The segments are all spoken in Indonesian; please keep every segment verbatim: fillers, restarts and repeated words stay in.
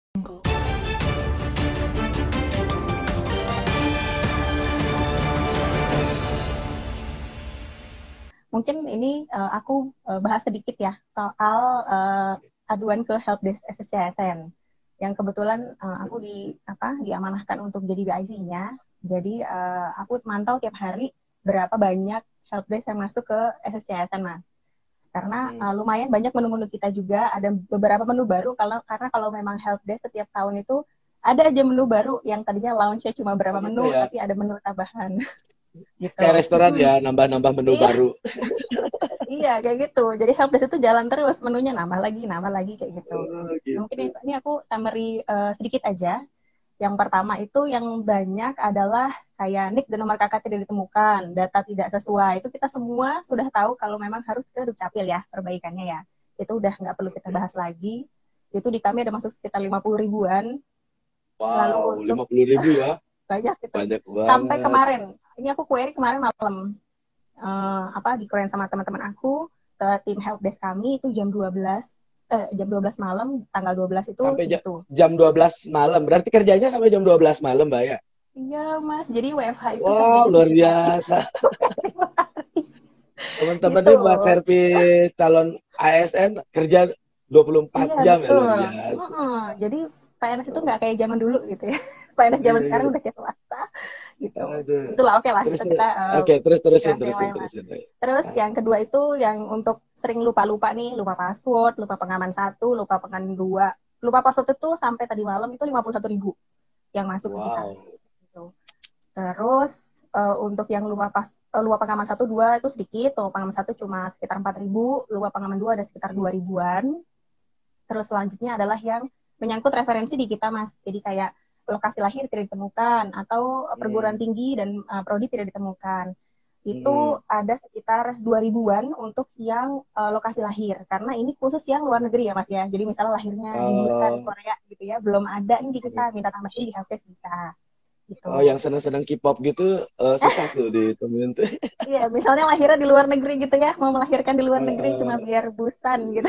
Mungkin ini uh, aku uh, bahas sedikit ya soal uh, aduan ke helpdesk S S C S N yang kebetulan uh, aku di apa diamanahkan untuk jadi B I C-nya. Jadi uh, aku mantau tiap hari berapa banyak helpdesk yang masuk ke S S C S N, Mas. Karena uh, lumayan banyak menu-menu kita juga, ada beberapa menu baru kalau karena kalau memang helpdesk setiap tahun itu ada aja menu baru yang tadinya launch-nya cuma berapa Oh, gitu menu ya. tapi ada menu tambahan gitu. Kayak restoran Hmm. ya, nambah-nambah menu Iya. baru. Iya, kayak gitu. Jadi helpdesk itu jalan terus, menunya nambah lagi, nambah lagi, kayak gitu. Oh, Nah, mungkin gitu. ini, ini aku summary uh, sedikit aja. Yang pertama itu yang banyak adalah kayak nik dan nomor kakak tidak ditemukan, data tidak sesuai. Itu kita semua sudah tahu kalau memang harus ke Dukcapil ya, perbaikannya ya. Itu udah nggak perlu kita bahas lagi. Itu di kami ada masuk sekitar lima puluh ribuan. Lalu Wow, untuk lima puluh ribu ya. banyak gitu. Banyak Sampai banget. kemarin, ini aku query kemarin malam. Uh, apa di Korean sama teman-teman aku ke tim helpdesk kami itu jam dua belas eh, jam dua belas malam tanggal dua belas itu Sampai ja- segitu. jam dua belas malam. Berarti kerjanya sampai jam dua belas malam, Mbak ya? Iya Mas, jadi W F H itu Wow, kerjanya luar tujuh hari. biasa. Teman-teman Gitu. ini buat servis calon A S N kerja dua puluh empat Iya jam ya, betul. luar biasa. Mm-mm. Jadi P N S itu nggak kayak zaman dulu gitu ya. P N S zaman Iya, sekarang iya. udah kayak swasta gitu. Aduh. Itulah oke okay lah, Terus, itu terus. kita uh, Oke, terus terusin, bahas yang terusin, lain lah. terusin. Terus Ah, yang kedua itu yang untuk sering lupa-lupa nih, lupa password, lupa pengaman satu, lupa pengaman dua. Lupa password itu sampai tadi malam itu lima puluh satu ribu yang masuk ke kita. wow. Gitu. Terus uh, untuk yang lupa pas uh, lupa pengaman satu dua itu sedikit, lupa pengaman satu cuma sekitar empat ribu, lupa pengaman dua ada sekitar dua ribuan. Terus selanjutnya adalah yang menyangkut referensi di kita, Mas. Jadi kayak lokasi lahir tidak ditemukan atau perguruan Hmm. tinggi dan uh, prodi tidak ditemukan. Itu Hmm. ada sekitar dua ribuan untuk yang uh, lokasi lahir. Karena ini khusus yang luar negeri ya, Mas ya. Jadi misalnya lahirnya di Busan, Oh, Korea gitu ya, belum ada nih di kita, minta tambahin di helpdesk bisa. oh, Gitu. yang senang-senang K-pop gitu eh, susah tuh ditemuin tuh. Iya, misalnya lahirnya di luar negeri gitu ya, mau melahirkan di luar negeri cuma Eh, biar Busan gitu.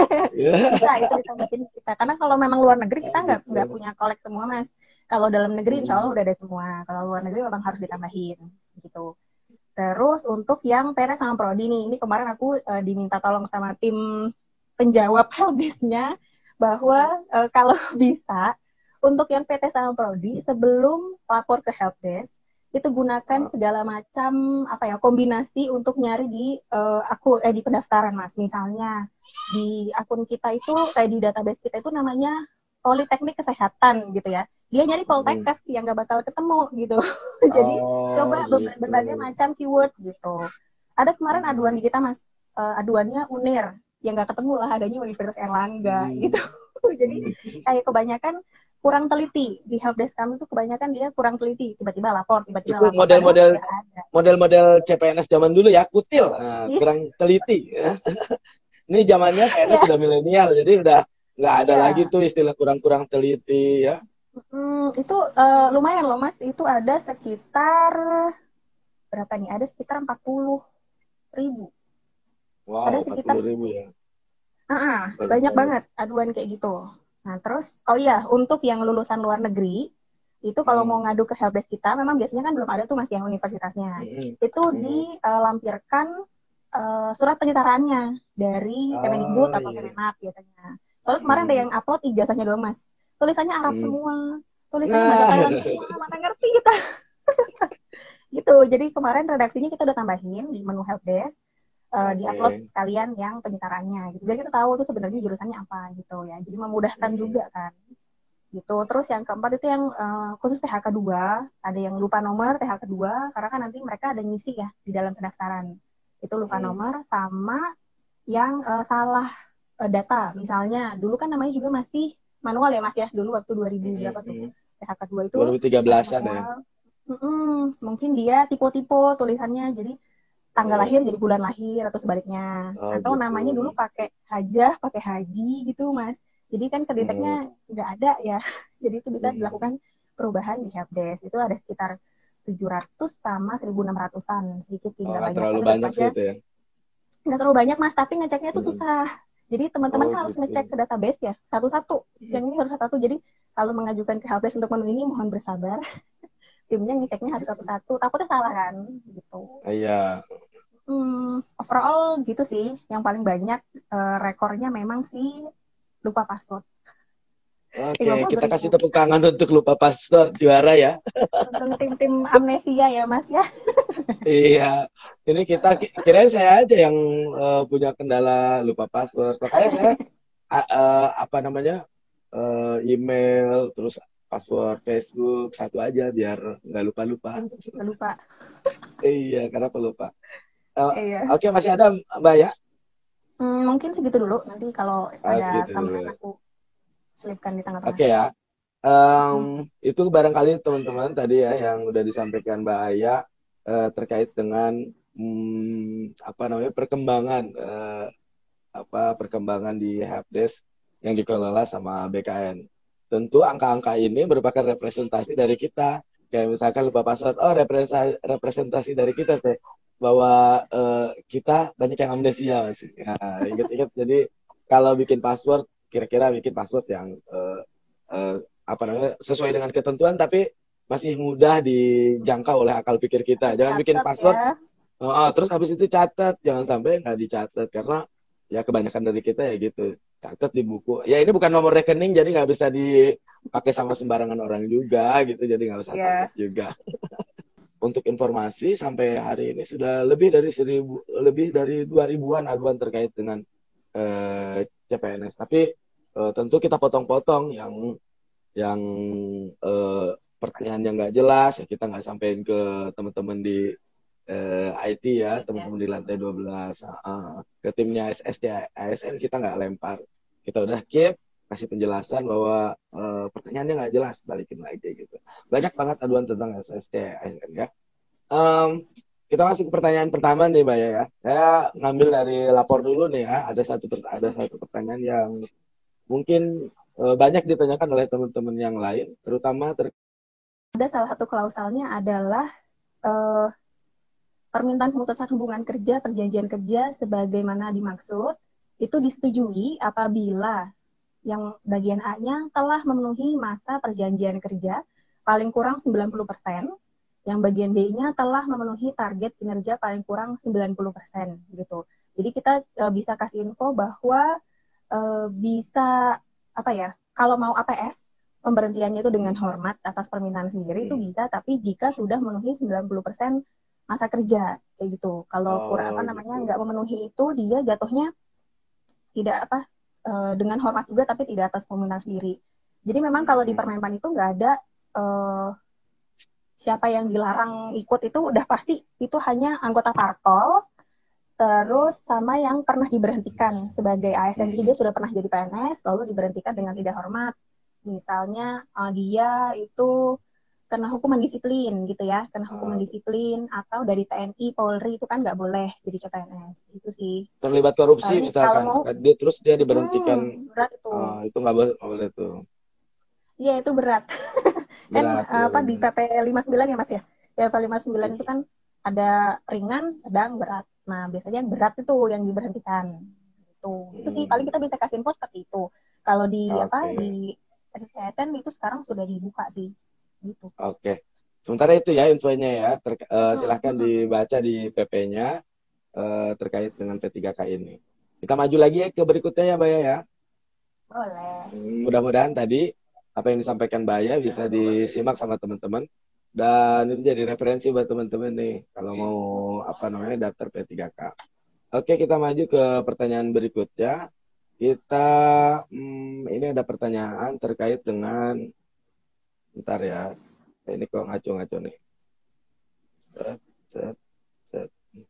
Bisa ya, itu ditambahin kita. Karena kalau memang luar negeri oh, kita nggak gitu. nggak punya kolek semua, Mas. Kalau dalam negeri insya Allah Hmm. udah ada semua. Kalau luar negeri memang harus ditambahin gitu. Terus untuk yang P N S sama Prodi nih, ini kemarin aku uh, diminta tolong sama tim penjawab helpdesk-nya bahwa uh, kalau bisa untuk yang P T sama Prodi sebelum lapor ke helpdesk itu gunakan Ah, segala macam apa ya kombinasi untuk nyari di uh, aku eh di pendaftaran Mas. Misalnya di akun kita itu kayak di database kita itu namanya Politeknik Kesehatan gitu ya. Dia nyari hmm. Poltekkes yang nggak bakal ketemu gitu. Jadi Oh, coba gitu. berbagai macam keyword gitu. Ada kemarin aduan Hmm. di kita Mas, uh, aduannya UNIR yang nggak ketemu lah adanya Universitas Erlangga gitu. Hmm. Jadi kayak kebanyakan kurang teliti di helpdesk kami tuh kebanyakan dia kurang teliti tiba-tiba lapor tiba-tiba Itu lapor padahal model-model nggak ada. model-model C P N S zaman dulu ya, kutil, nah, Iya, kurang teliti. Ini zamannya P N S iya, sudah milenial, jadi udah nggak ada lagi iya. tuh istilah kurang-kurang teliti ya. Hmm, itu uh, lumayan loh Mas. Itu ada sekitar berapa nih? Ada sekitar empat puluh ribu. Wow, Ada empat sekitar puluh ribu ya. uh, Banyak banyak banget. banget aduan kayak gitu. Nah terus, oh iya untuk yang lulusan luar negeri itu kalau mau Hmm. ngadu ke helpdesk kita, memang biasanya kan belum ada tuh masih yang universitasnya. Hmm. Itu Hmm. dilampirkan uh, surat penyetaraannya dari Kemendikbud Oh atau iya. Kemenak biasanya. Soalnya kemarin ada Hmm. yang upload ijazahnya doang mas. Tulisannya Arab Hmm. semua, tulisannya bahasa Nah, Thailand semua, mana ngerti kita. Gitu. Jadi kemarin redaksinya kita udah tambahin di menu helpdesk, uh, diupload oke. sekalian yang penyitarannya gitu. Biar kita tahu tuh sebenarnya jurusannya apa gitu ya. Jadi memudahkan Hmm. juga kan gitu. Terus yang keempat itu yang uh, khusus T H K dua, ada yang lupa nomor T H K dua karena kan nanti mereka ada ngisi ya di dalam pendaftaran. Itu lupa Hmm. nomor sama yang uh, salah uh, data. Misalnya dulu kan namanya juga masih manual ya Mas ya. Dulu waktu dua ribu Hmm. berapa tuh? Hmm. T H K dua itu masih dua ribu tiga belasan-an ya. manual. Mm-mm, mungkin dia tipe-tipe tulisannya jadi tanggal lahir Oh, jadi bulan lahir atau sebaliknya oh atau gitu. namanya dulu pakai hajah pakai haji gitu mas jadi kan Hmm. kedeteknya nggak ada ya jadi itu bisa Hmm. dilakukan perubahan di helpdesk itu ada sekitar tujuh ratus sama seribu enam ratusan sedikit sih Oh, nggak nggak banyak terlalu tapi tetap banyak sih aja itu ya. nggak terlalu banyak mas tapi ngeceknya tuh Hmm. susah Jadi teman-teman Oh kan harus gitu. ngecek ke database ya, satu-satu. Yang ini harus satu-satu. Jadi kalau mengajukan ke helpdesk untuk menu ini mohon bersabar. Timnya ngeceknya harus satu-satu. Takutnya salah kan, gitu. Iya. Hmm, overall gitu sih. Yang paling banyak uh, rekornya memang sih lupa password. Oke, lima puluh kita kasih ribu. tepuk tangan untuk lupa password juara ya. Untuk tim-tim amnesia ya Mas ya. Iya, ini kita kirain saya aja yang eh, punya kendala lupa password. Makanya saya a- eh, apa namanya eh, email terus password Facebook satu aja biar nggak lupa-lupa. Gak lupa. Iya, karena pelupa. Eh, Iya. Oke, masih ada Mbak ya? Hmm, mungkin segitu dulu. Nanti kalau Ah, ada segitu dulu. tambahan aku selipkan di tengah-tengah. Oke ya. Em, Hmm. itu barangkali teman-teman tadi ya yang udah disampaikan Mbak Aya eh, terkait dengan hmm, apa namanya perkembangan eh, apa perkembangan di helpdesk yang dikelola sama B K N. Tentu angka-angka ini merupakan representasi dari kita. Kayak misalkan lupa password, oh representasi, representasi dari kita teh bahwa eh, kita banyak yang amnesia masih. Nah, ingat-ingat jadi kalau bikin password kira-kira bikin password yang eh, eh, apa namanya sesuai dengan ketentuan tapi masih mudah dijangkau oleh akal pikir kita. Jangan bikin Dicatat password ya. oh, oh, terus habis itu catat, jangan sampai nggak dicatat karena ya kebanyakan dari kita ya gitu, catat di buku. Ya ini bukan nomor rekening jadi nggak bisa dipakai sama sembarangan orang juga gitu, jadi nggak usah takut Iya. juga. Untuk informasi sampai hari ini sudah lebih dari seribu, lebih dari dua ribuan aduan terkait dengan eh, C P N S. Tapi eh, tentu kita potong-potong yang yang eh, pertanyaan yang nggak jelas ya kita nggak sampaikan ke teman-teman di eh, I T ya, Baik ya. teman-teman di lantai dua belas. Uh, ke timnya S S D, A S N kita nggak lempar. Kita udah keep, kasih penjelasan bahwa eh, pertanyaannya nggak jelas, balikin lagi gitu. Banyak banget aduan tentang S S D, A S N ya. Em, kita masuk ke pertanyaan pertama nih, Mbak ya. Saya ngambil dari lapor dulu nih ya. Ada satu per- ada satu pertanyaan yang mungkin eh, banyak ditanyakan oleh teman-teman yang lain, terutama ter Ada salah satu klausalnya adalah eh, permintaan pemutusan hubungan kerja, perjanjian kerja sebagaimana dimaksud itu disetujui apabila yang bagian A-nya telah memenuhi masa perjanjian kerja paling kurang sembilan puluh persen, yang bagian B-nya telah memenuhi target kinerja paling kurang sembilan puluh persen gitu. Jadi kita uh, bisa kasih info bahwa uh, bisa apa ya? Kalau mau A P S pemberhentiannya itu dengan hormat atas permintaan sendiri itu Hmm. bisa, tapi jika sudah memenuhi sembilan puluh persen masa kerja kayak gitu. Kalau kurang Oh apa namanya gitu. nggak memenuhi itu dia jatuhnya tidak apa uh, dengan hormat juga tapi tidak atas permintaan sendiri. Jadi memang kalau di Hmm. Permenpan itu nggak ada uh, siapa yang dilarang ikut itu udah pasti itu hanya anggota parpol terus sama yang pernah diberhentikan sebagai A S N. Jadi dia Hmm. sudah pernah jadi P N S lalu diberhentikan dengan tidak hormat. Misalnya uh, dia itu kena hukuman disiplin gitu ya, kena hukuman Ah, disiplin atau dari T N I, Polri itu kan nggak boleh jadi C P N S. Itu sih. terlibat korupsi Paling kalau misalkan mau, dia terus dia diberhentikan hmm, berat itu. ah, itu nggak boleh nggak boleh tuh Iya itu berat. Kan berat uh, ya apa di benar. P P lima puluh sembilan ya Mas ya? Ya P P lima puluh sembilan itu Iya. kan ada ringan, sedang, berat. Nah, biasanya yang berat itu yang diberhentikan. Itu. Itu sih paling kita Hmm, bisa kasih info seperti itu. Kalau di apa oke di S S C S N itu sekarang sudah dibuka sih. Gitu. oke sementara itu ya infonya ya Ter- eh, Hmm, silahkan hmm, hmm. dibaca di P P-nya eh, terkait dengan P tiga K ini kita maju lagi ya ke berikutnya ya Mbak ya. Boleh. Hmm, mudah-mudahan tadi apa yang disampaikan Mbak Aya bisa disimak sama teman-teman dan itu jadi referensi buat teman-teman nih kalau mau apa namanya daftar P tiga K. Oke, kita maju ke pertanyaan berikutnya. Kita hmm, ini ada pertanyaan terkait dengan bentar ya. Ini kok ngaco-ngaco nih. Set, set, set.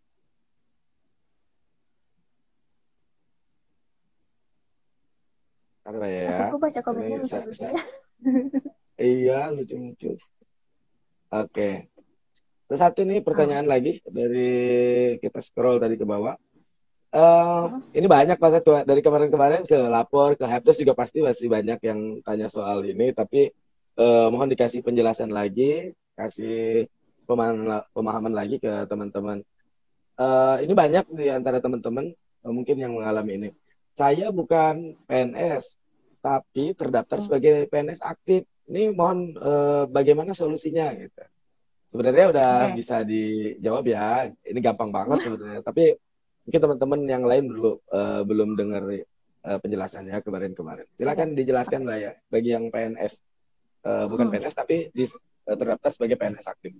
Bentar ya. Aku baca Ini komennya saya, lucu-lucu saya- ya. iya lucu-lucu. Oke. Terus satu nih Hmm. pertanyaan lagi dari kita scroll tadi ke bawah. Eh, Hmm. ini banyak banget tuh dari kemarin-kemarin ke lapor ke Helpdesk juga pasti masih banyak yang tanya soal ini tapi eh, mohon dikasih penjelasan lagi kasih pemahaman, pemahaman lagi ke teman-teman. Eh, ini banyak di antara teman-teman eh, mungkin yang mengalami ini saya bukan P N S, tapi terdaftar Hmm. sebagai P N S aktif. Ini mohon eh, bagaimana solusinya gitu. Sebenarnya udah Oke. bisa dijawab ya. Ini gampang banget sebenarnya. Tapi mungkin teman-teman yang lain belum eh, belum dengar eh, penjelasannya kemarin-kemarin. Iya. Silakan dijelaskan Oke. Mbak ya. Bagi yang P N S, eh, bukan Hmm. P N S tapi di, eh, terdaftar sebagai P N S aktif.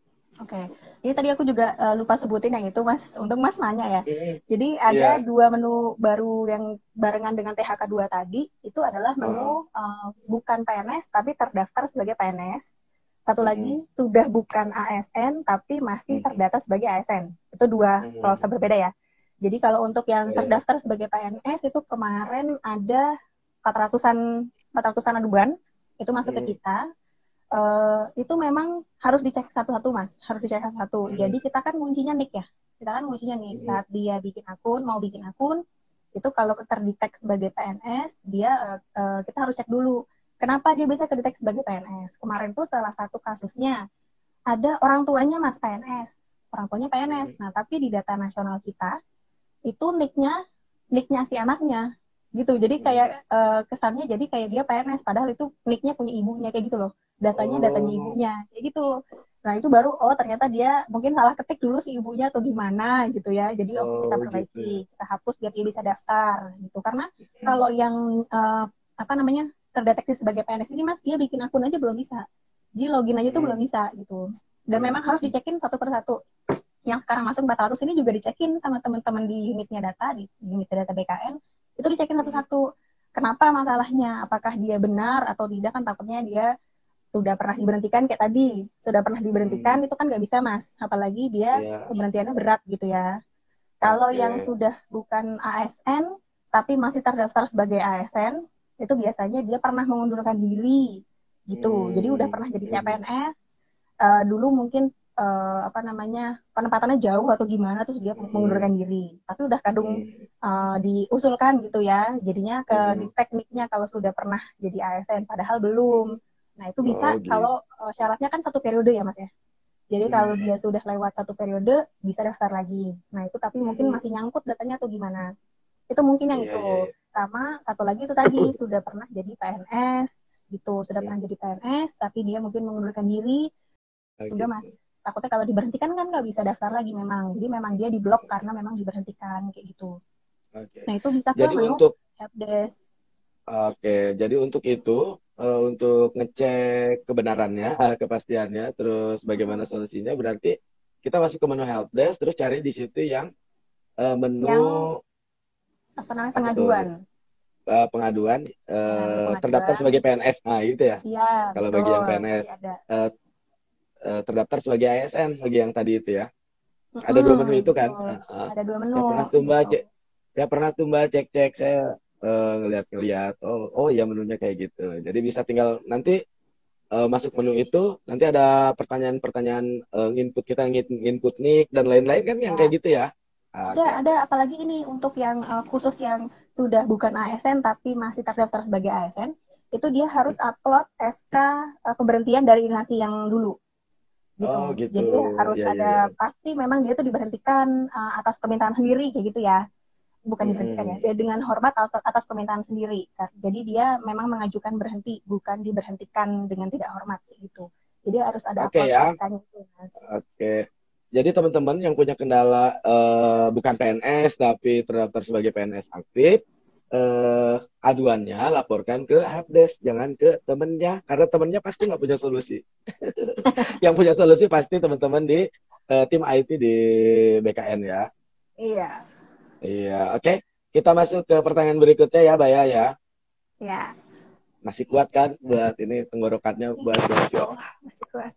Oke. Ini tadi aku juga uh, lupa sebutin yang itu, Mas. Untung Mas nanya ya. Mm, Jadi ada iya. dua menu baru yang barengan dengan T H K dua tadi. Itu adalah Heeh. menu uh, bukan P N S tapi terdaftar sebagai P N S. Satu Mm, lagi sudah bukan A S N tapi masih mm, terdata sebagai A S N. Itu dua proses mm. berbeda ya. Jadi kalau untuk yang Oh ya. terdaftar sebagai P N S itu kemarin ada empat ratusan empat ratusan aduan itu masuk ke Mm, kita. Eh, itu memang harus dicek satu-satu mas, harus dicek satu-satu. Jadi mm, kita kan nguncinya nick ya, kita kan nguncinya nih mm, saat dia bikin akun, mau bikin akun, itu kalau terdetek sebagai P N S, dia uh, uh, kita harus cek dulu. Kenapa dia bisa kedetek sebagai P N S? Kemarin tuh salah satu kasusnya ada orang tuanya mas P N S, orang tuanya P N S. mm, Nah tapi di data nasional kita itu nicknya nicknya si anaknya gitu jadi mm. kayak uh, kesannya jadi kayak dia P N S padahal itu nicknya punya ibunya kayak gitu loh datanya datanya Oh, ibunya kayak gitu nah itu baru oh ternyata dia mungkin salah ketik dulu si ibunya atau gimana gitu ya jadi oke kita oh gitu ya. perbaiki kita hapus biar dia bisa daftar gitu karena Mm, kalau yang uh, apa namanya terdeteksi sebagai P N S ini mas dia bikin akun aja belum bisa jadi login aja tuh belum mm, bisa gitu dan mm, memang harus mm. dicekin satu persatu yang sekarang masuk empat ratus ini juga dicekin sama teman-teman di unitnya data, di unit data B K N, itu dicekin Mm. satu-satu. Kenapa masalahnya? Apakah dia benar atau tidak kan takutnya dia sudah pernah diberhentikan kayak tadi, sudah pernah diberhentikan Mm. itu kan nggak bisa mas, apalagi dia Iya, pemberhentiannya berat gitu ya. Kalau oke. yang sudah bukan A S N tapi masih terdaftar sebagai A S N, itu biasanya dia pernah mengundurkan diri gitu. Jadi udah Mm, pernah jadi mm, C P N S, uh, dulu mungkin uh, apa namanya penempatannya jauh atau gimana terus dia mm, mengundurkan diri tapi udah kadung mm, uh, diusulkan gitu ya jadinya ke di mm. tekniknya kalau sudah pernah jadi A S N padahal belum nah itu Oh bisa gitu. kalau uh, syaratnya kan satu periode ya mas ya jadi kalau Mm, dia sudah lewat satu periode bisa daftar lagi nah itu tapi mungkin mm. masih nyangkut datanya atau gimana itu mungkin yang Iya, iya, itu iya. sama satu lagi itu tadi sudah pernah jadi P N S gitu sudah Mm. pernah jadi P N S tapi dia mungkin mengundurkan diri Oh udah mas gitu. takutnya kalau diberhentikan kan nggak bisa daftar lagi memang jadi memang dia di blok karena memang diberhentikan kayak gitu Oke. nah itu bisa ke Jadi menu untuk helpdesk oke, jadi untuk itu eh, untuk ngecek kebenarannya, kepastiannya, terus bagaimana solusinya berarti kita masuk ke menu help desk terus cari di situ yang eh, menu yang apa namanya apa tuh? pengaduan Eh, pengaduan ya menu eh, terdaftar pengaduan sebagai P N S. Nah, gitu ya. iya Kalau bagi yang betul P N S nanti ada eh, eh, terdaftar sebagai A S N bagi yang tadi itu ya. Ada dua menu Mm-mm, itu kan. betul Eh, eh. ada dua menu Saya pernah tuh Mbak gitu cek, saya pernah tuh Mbak cek-cek saya eh, ngeliat-ngeliat. Oh, oh ya menunya kayak gitu. Jadi bisa tinggal nanti eh, masuk menu itu nanti ada pertanyaan-pertanyaan eh, input kita ngin- input nick dan lain-lain kan yang kayak ya gitu ya. Ah, ada oke ada oke. apalagi ini untuk yang uh, khusus yang sudah bukan A S N tapi masih terdaftar sebagai A S N itu dia harus upload S K uh, pemberhentian dari instansi yang dulu Oh gitu. gitu. Jadi harus Ya ya ya. ada pasti memang dia tuh diberhentikan uh, atas permintaan sendiri kayak gitu ya. Bukan diberhentikan ya, Mm-mm. dia dengan hormat atas permintaan sendiri. Jadi dia memang mengajukan berhenti, bukan diberhentikan dengan tidak hormat kayak gitu. Jadi harus ada Oke upload ya. S K-nya itu, Mas. Oke. Jadi teman-teman yang punya kendala eh, bukan P N S tapi terdaftar sebagai P N S aktif, eh, aduannya laporkan ke helpdesk, jangan ke temennya, karena temennya pasti nggak punya solusi. Yang punya solusi pasti teman-teman di eh, tim I T di B K N ya. Iya, Iya, oke. Kita masuk ke pertanyaan berikutnya ya, Baya ya. ya. Masih kuat kan buat ini tenggorokannya buat Insya Blasio. Allah masih kuat.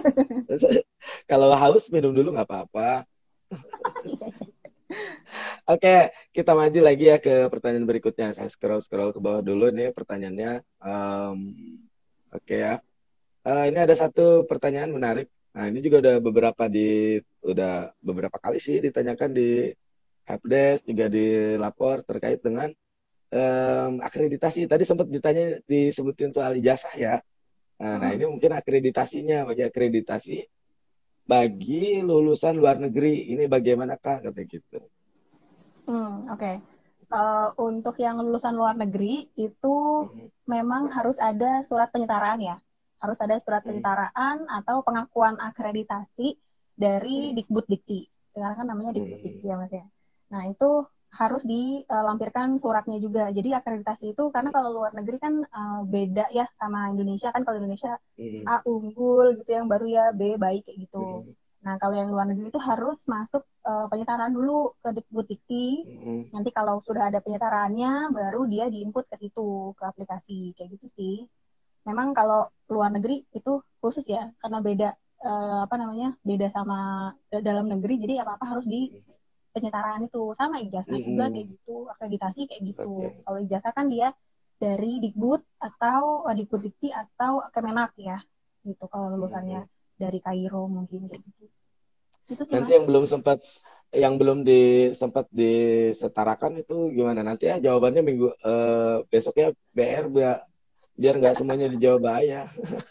Kalau haus minum dulu nggak apa-apa. Oke, kita maju lagi ya ke pertanyaan berikutnya. Saya scroll-scroll ke bawah dulu nih pertanyaannya. Em, oke ya. Eh, ini ada satu pertanyaan menarik. Nah, ini juga udah beberapa di udah beberapa kali sih ditanyakan di helpdesk juga dilapor terkait dengan em, akreditasi. Tadi sempat ditanya disebutin soal ijazah ya. Nah, nah, ini mungkin akreditasinya bagi akreditasi bagi lulusan luar negeri ini bagaimanakah kata gitu. Hmm, oke. Okay. uh, untuk yang lulusan luar negeri itu Hmm. memang harus ada surat penyetaraan ya. Harus ada surat Hmm. penyetaraan atau pengakuan akreditasi dari Hmm. Dikbud-Dikti. Sekarang kan namanya Hmm. Dikbud-Dikti ya Mas ya. Nah, itu harus dilampirkan suratnya juga. Jadi akreditasi itu karena kalau luar negeri kan uh, beda ya sama Indonesia kan, kalau Indonesia Hmm. A unggul gitu yang baru ya, B baik kayak gitu. Hmm. Nah, kalau yang luar negeri itu harus masuk uh, penyetaraan dulu ke Dikbud-Dikti. Hmm. Nanti kalau sudah ada penyetaraannya, baru dia diinput ke situ, ke aplikasi. Kayak gitu sih. Memang kalau luar negeri itu khusus ya, karena beda, eh, apa namanya, beda sama dalam negeri, jadi apa-apa harus di penyetaraan itu. Sama ijazah juga Hmm. kayak gitu, akreditasi kayak gitu. Oke. Kalau ijazah kan dia dari Dikbud atau eh, Dikbud-Dikti atau Kemenak ya, gitu. Kalau lulusannya Hmm. dari Kairo mungkin kayak gitu. Itu sih Nanti Mas. yang belum sempat yang belum di sempat disetarakan itu gimana? Nanti ya jawabannya minggu eh, besoknya B R biar biar nggak semuanya dijawab Aya.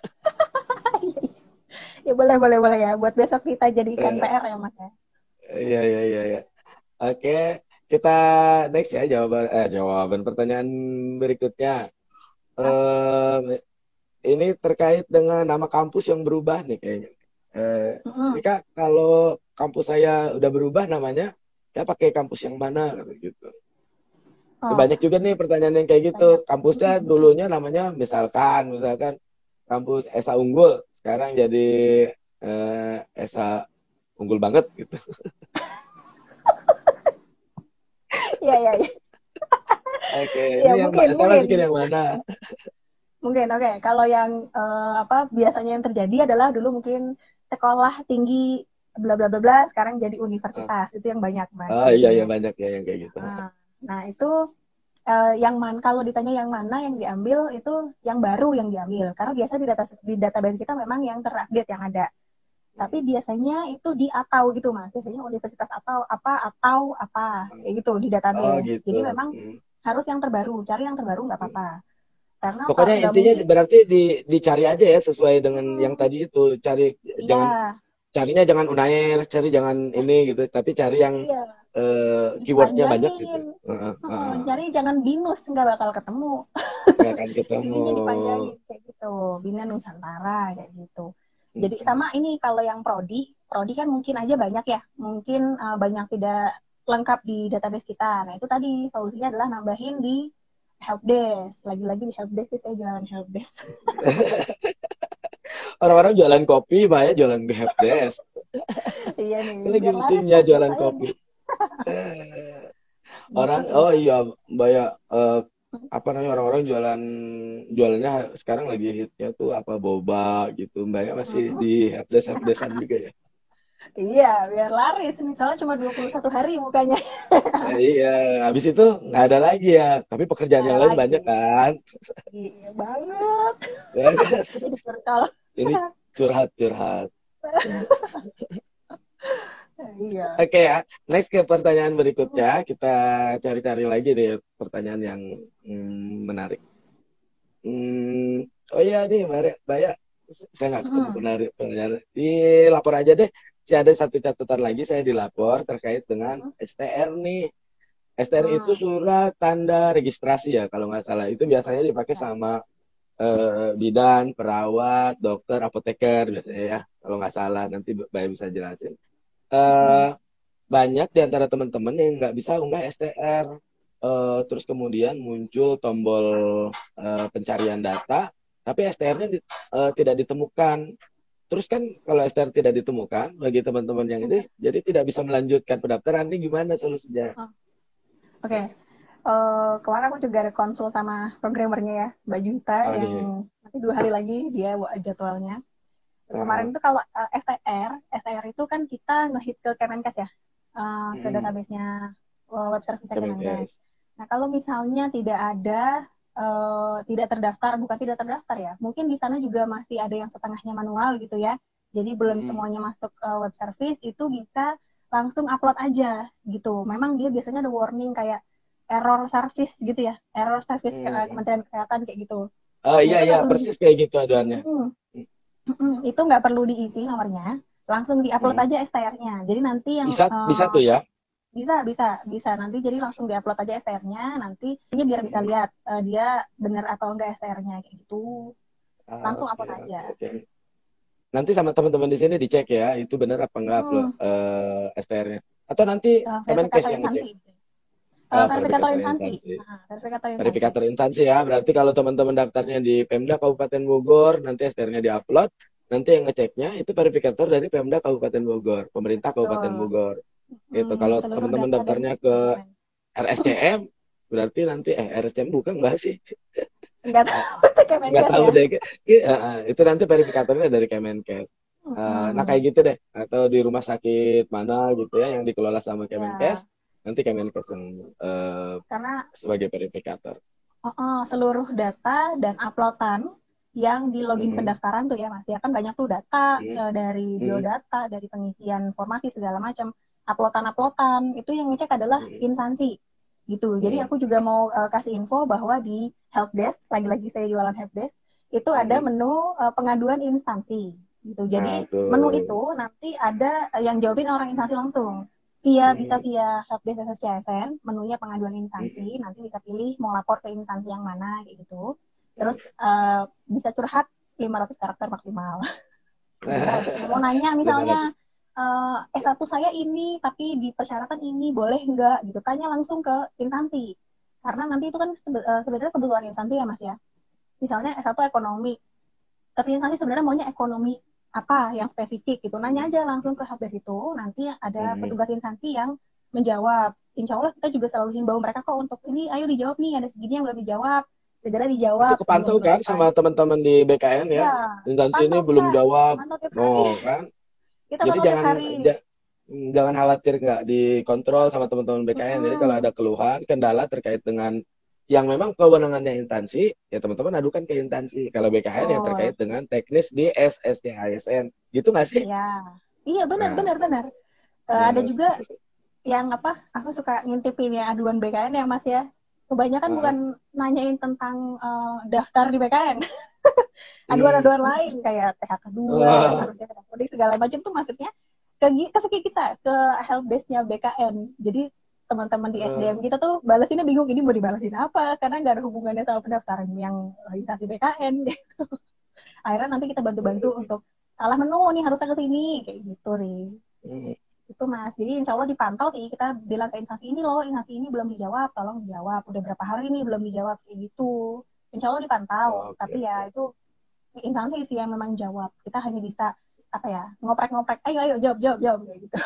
Ya boleh, boleh, boleh ya. Buat besok kita jadikan Eh, P R ya Mas ya. Iya iya iya iya. Oke, kita next ya jawaban eh jawaban pertanyaan berikutnya. Ah, Eh ini terkait dengan nama kampus yang berubah nih kayaknya. Eh ini mm-mm. Kak, kalau kampus saya udah berubah namanya, saya pakai kampus yang mana gitu. Oh, Banyak juga nih pertanyaan yang kayak gitu. banyak. Kampusnya Mm-mm. dulunya namanya misalkan misalkan kampus Esa Unggul, sekarang jadi eh, Esa Unggul banget gitu. Iya, iya, iya. Oke, Ya ini yang mungkin, saya mungkin. masukin yang mana? Mungkin, oke. Okay. Kalau yang eh, apa biasanya yang terjadi adalah dulu mungkin sekolah tinggi bla bla bla bla, sekarang jadi Ah, universitas. Itu yang banyak Mas ah, iya iya biasanya. banyak ya yang kayak gitu. Nah, nah itu eh, yang mana kalau ditanya yang mana yang diambil itu yang baru yang diambil. Karena biasa di data di database kita memang yang terupdate yang ada. Tapi biasanya itu di atau gitu Mas. Biasanya universitas atau apa atau apa kayak gitu di Oh database. gitu. Jadi memang Hmm. harus yang terbaru. Cari yang terbaru nggak apa-apa. Karena Pokoknya nggak intinya mungkin. berarti di, dicari aja ya sesuai dengan yang Hmm, tadi itu. Cari iya, jangan carinya jangan Unair, cari jangan ini gitu, tapi cari yang iya, eh, keywordnya banyak gitu. dipanjangin. Heeh, Heeh, heeh. cari jangan binus, nggak bakal ketemu. Nggak akan ketemu. Ininya dipanjangin kayak gitu. Bina Nusantara kayak gitu. Jadi Mm-mm. sama ini kalau yang prodi, prodi kan mungkin aja banyak ya. Mungkin uh, banyak tidak lengkap di database kita. Nah, itu tadi solusinya adalah nambahin di helpdesk. Lagi-lagi di helpdesk sih saya jualan helpdesk. Orang-orang jualan kopi, Mbak jualan helpdesk. Iya nih, Lagi biar laris musimnya lah buat jualan saya kopi. nih. Eh, Gitu orang, sih. oh iya, Mbak ya, eh, apa namanya orang-orang jualan jualannya sekarang lagi hitnya tuh apa boba gitu. Mbak ya masih di Mm-mm. helpdesk helpdeskan juga ya. Iya, biar laris. Misalnya cuma dua puluh satu hari bukanya. Eh, iya, habis itu nggak ada lagi ya. Tapi pekerjaan Nggak yang ada lain lagi. banyak kan. Iya banget. Jadi curcol. Ini curhat-curhat. Iya. Oke ya, next ke pertanyaan berikutnya. Kita cari-cari lagi deh pertanyaan yang hmm, menarik. Hmm, oh iya nih, Mbak Mbak ya, saya nggak ketemu Mm-mm. penarik pertanyaan. Dilapor aja deh. Si ada satu catatan lagi saya dilapor terkait dengan Mm-mm. S T R nih. S T R itu Mm. surat tanda registrasi ya kalau nggak salah. Itu biasanya dipakai Ya. sama eh, bidan, perawat, dokter, apoteker biasanya ya. Kalau nggak salah nanti Mbak bisa jelasin. Eh, Mm-mm. banyak di antara teman-teman yang nggak bisa unggah S T R. Eh, terus kemudian muncul tombol eh, pencarian data, tapi S T R-nya di- eh, tidak ditemukan. Terus kan kalau S T R tidak ditemukan bagi teman-teman yang ini, jadi tidak bisa melanjutkan pendaftaran. Ini gimana solusinya? Oh, oke. Okay. Eh, kemarin aku juga ada konsul sama programmernya ya, Mbak Juta, yang Oke. nanti dua hari lagi dia buat jadwalnya. Heeh. Kemarin itu kalau eh, S T R, S T R itu kan kita ngehit ke Kemenkes ya, eh, ke Mm-mm. database-nya eh, web service Kemenkes. Kemenkes. Nah, kalau misalnya tidak ada, eh, tidak terdaftar, bukan tidak terdaftar ya, mungkin di sana juga masih ada yang setengahnya manual gitu ya. Jadi belum Mm-mm. semuanya masuk eh, web service, itu bisa langsung upload aja gitu. Memang dia biasanya ada warning kayak error service gitu ya, error service ke eh, Mm. Kementerian Kesehatan kayak gitu. Oh Nah iya itu iya nggak perlu di, persis kayak gitu aduannya. mm, mm, itu nggak perlu diisi nomornya, langsung diupload Mm. aja S T R-nya. Jadi nanti yang Bisa bisa eh, tuh ya. Bisa, bisa, bisa. Nanti jadi langsung diupload aja S T R-nya, nanti ini biar bisa lihat uh, dia benar atau enggak S T R-nya kayak gitu. Ah, Langsung oke, upload aja. oke, oke. Nanti sama teman-teman di sini dicek ya, itu benar apa enggak upload Hmm, eh, S T R-nya. Atau nanti uh, Kemenkes verifikator yang ngecek. instansi. Uh, Ah, verifikator verifikator instansi. instansi. Nah, verifikator instansi. Verifikator instansi ya, berarti kalau teman-teman daftarnya di Pemda Kabupaten Bogor, nanti S T R-nya diupload, nanti yang ngeceknya itu verifikator dari Pemda Kabupaten Bogor, pemerintah Kabupaten Betul. Bogor. Gitu. Hmm, Kalau seluruh teman-teman data dari daftarnya ke Kemen. R S C M, berarti nanti eh R S C M bukan enggak sih? Enggak Ah, tahu itu nggak Kemenkes tahu ya. deh. Iya, ah, itu nanti verifikatornya dari Kemenkes. Eh, nah Hmm, kayak gitu deh. Atau di rumah sakit mana gitu ya yang dikelola sama Kemenkes, ya, nanti Kemenkes yang eh, karena sebagai verifikator. uh, uh, seluruh data dan uploadan yang di login Mm-mm. pendaftaran tuh ya Mas ya kan banyak tuh data Mm-mm. uh, dari Mm-mm. biodata, dari pengisian informasi segala macam. Uploadan-uploadan itu yang ngecek adalah Mm-mm. instansi gitu. Jadi Mm-mm. aku juga mau uh, kasih info bahwa di helpdesk, lagi-lagi saya jualan helpdesk, itu ada Mm-mm. menu uh, pengaduan instansi gitu. Nah Jadi menu tuh. itu nanti ada uh, yang jawabin orang instansi langsung. Via bisa Mm-mm. via helpdesk S S C S N, menunya pengaduan Mm-mm. instansi, nanti bisa pilih mau lapor ke instansi yang mana kayak gitu. Terus uh, bisa curhat lima ratus karakter maksimal. Curhat. Mau nanya lima misalnya ratus. uh, S satu saya ini tapi di persyaratan ini boleh nggak gitu. Tanya langsung ke instansi. Karena nanti itu kan sebe- uh, sebenarnya kebutuhan instansi ya Mas ya. Misalnya S satu ekonomi, tapi instansi sebenarnya maunya ekonomi apa yang spesifik gitu. Nanya Mm-mm. aja langsung ke helpdesk itu, nanti ada Mm-mm. petugas instansi yang menjawab. Insya Allah kita juga selalu himbau mereka kok untuk ini, ayo dijawab nih, ada segini yang belum dijawab, segera Itu dijawab sebelum kepantau kan sama selesai. teman-teman di B K N ya. Ya, Instansi ini pantau belum kita, jawab. pantau tiap hari. Oh kan. Kita Jadi pantau tiap jangan hari. ja- jangan khawatir nggak dikontrol sama teman-teman B K N. Jadi kalau Mm-mm. ada keluhan, kendala terkait dengan yang memang kewenangannya instansi, ya teman-teman adukan ke instansi. Kalau B K N yang terkait Betul. dengan teknis di S S C A S N. Gitu nggak sih? Iya. Iya, benar, Nah, benar, benar. Eh, ada ya. juga yang apa, aku suka ngintipin ya aduan B K N ya Mas ya. Kebanyakan bukan Heeh. nanyain tentang uh, daftar di B K N. Hmm. Aduan-aduan lain kayak T H K dua yang Oh, harusnya mudik segala macam tuh masuknya ke ke kita ke helpdesk-nya B K N. Jadi teman-teman di oh, S D M kita tuh balesinnya bingung ini mau dibalesin apa karena nggak ada hubungannya sama pendaftaran yang instansi B K N. Akhirnya nanti kita bantu-bantu untuk salah menu nih harusnya ke sini kayak gitu sih. hmm. Itu Mas. Jadi insya Allah dipantau sih kita bilang ke instansi ini loh, instansi ini belum dijawab, tolong dijawab. Udah berapa hari nih belum dijawab kayak gitu. Insya Allah dipantau. Oke, Tapi ya oke. itu instansi sih yang memang jawab. Kita hanya bisa apa ya ngoprek-ngoprek, ayo ayo jawab jawab jawab kayak gitu.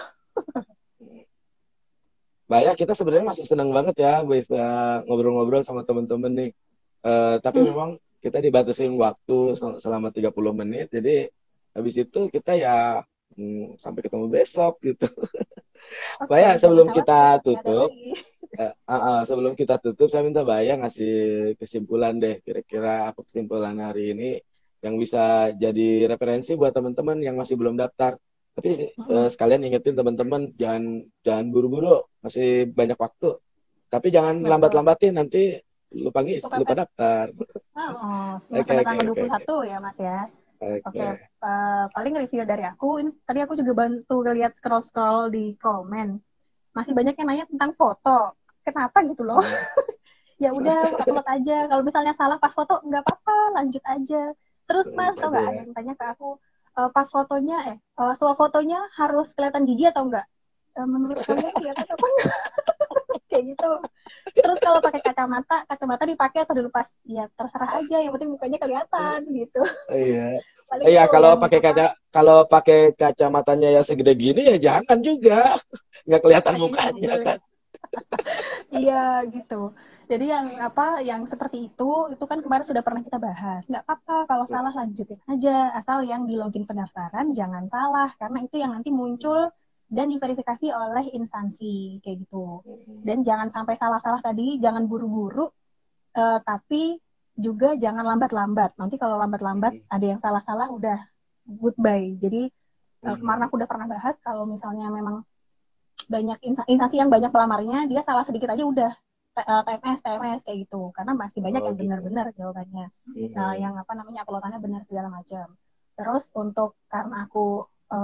Mbak ya, kita sebenarnya masih senang banget ya bisa ngobrol-ngobrol sama teman-teman nih. Eh, tapi memang kita dibatasin waktu sel- selama tiga puluh menit. Jadi habis itu kita ya hmm, sampai ketemu besok gitu. Mbak Oke, ya, jangan sebelum kita khawatir, masih ada tutup, lagi. eh, ah, ah, sebelum kita tutup, saya minta Mbak ya ngasih kesimpulan deh. Kira-kira apa kesimpulan hari ini yang bisa jadi referensi buat teman-teman yang masih belum daftar. Tapi eh, sekalian ingetin teman-teman jangan jangan buru-buru, masih banyak waktu. Tapi jangan Betul. lambat-lambatin nanti lupa ngis, lupa Kepepet. daftar. Oh, oh, Oke, sampai oke, tanggal oke, dua puluh oke. satu ya Mas ya. Oke, Oke. uh, paling review dari aku. Ini tadi aku juga bantu lihat scroll-scroll di komen. Masih banyak yang nanya tentang foto. Kenapa gitu loh? Hmm. Ya udah upload aja. Kalau misalnya salah pas foto nggak apa-apa, lanjut aja. Terus Mas Lanjut tau aja nggak ya. ada yang tanya ke aku e, pas fotonya eh uh, fotonya harus kelihatan gigi atau enggak? E, menurut kalian kelihatan apa enggak? Kayak gitu. Terus kalau pakai kacamata, kacamata dipakai atau dilepas? Ya terserah aja. Yang penting mukanya kelihatan gitu. Iya. Paling Iya, itu kalau yang pakai apa? kaca kalau pakai kacamatanya ya segede gini ya jangan juga. Nggak kelihatan Kayaknya nggak mukanya boleh. kan. Iya gitu. Jadi yang apa yang seperti itu itu kan kemarin sudah pernah kita bahas. Nggak apa-apa kalau salah lanjutin aja asal yang di login pendaftaran jangan salah karena itu yang nanti muncul dan diverifikasi oleh instansi kayak gitu. Dan jangan sampai salah-salah tadi, jangan buru-buru eh, tapi juga jangan lambat-lambat. Nanti kalau lambat-lambat ada yang salah-salah udah goodbye. Jadi eh, kemarin aku udah pernah bahas kalau misalnya memang banyak instansi yang banyak pelamarnya dia salah sedikit aja udah T M S T M S kayak gitu karena masih banyak Oh yang gitu. benar-benar jawabannya nah Hmm. yang apa namanya uploadannya benar segala macam terus untuk karena aku uh,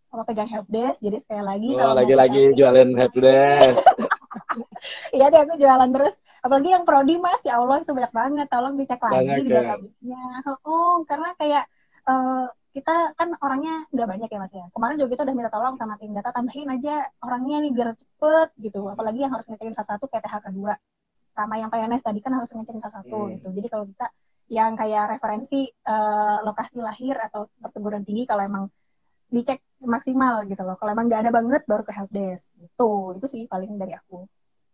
apa pegang helpdesk. Jadi sekali lagi Oh, kalau mau lagi-lagi konsulting, jualan helpdesk. iya deh aku jualan terus. Apalagi yang prodi mas, ya Allah itu banyak banget. Tolong dicek lagi Banyak di ya. database-nya. Oh, karena kayak uh, kita kan orangnya nggak banyak ya mas ya. Kemarin juga kita udah minta tolong sama tim data, tambahin aja orangnya nih biar cepet gitu. Apalagi yang harus ngecekin satu-satu kayak T H K dua. Sama yang P N S tadi kan harus ngecekin satu-satu Hmm. gitu. Jadi kalau bisa yang kayak referensi uh, lokasi lahir atau perguruan tinggi kalau emang dicek maksimal gitu loh. Kalau emang nggak ada banget baru ke helpdesk. Itu, itu sih paling dari aku.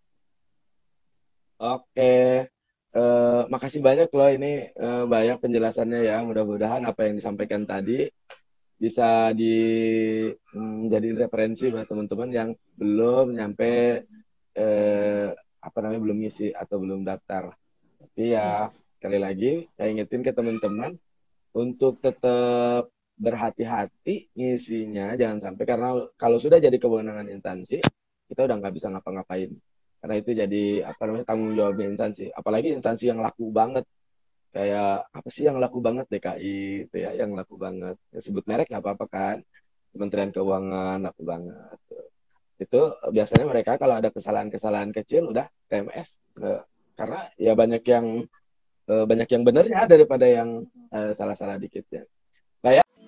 Oke. Eh, makasih banyak loh ini eh, banyak penjelasannya ya. Mudah-mudahan apa yang disampaikan tadi bisa di mm, jadi referensi buat teman-teman yang belum nyampe eh, apa namanya belum ngisi atau belum daftar. Tapi Iya. ya sekali lagi saya ingetin ke teman-teman untuk tetap berhati-hati ngisinya, jangan sampai karena kalau sudah jadi kewenangan instansi kita udah nggak bisa ngapa-ngapain. Karena itu jadi apa namanya tanggung jawab instansi. Apalagi instansi yang laku banget kayak apa sih yang laku banget D K I itu ya yang laku banget. Ya, sebut merek nggak apa-apa kan. Kementerian Keuangan laku banget. Itu biasanya mereka kalau ada kesalahan-kesalahan kecil udah T M S. Eh, karena ya banyak yang eh, banyak yang benernya daripada yang eh, salah-salah dikit ya. Baik.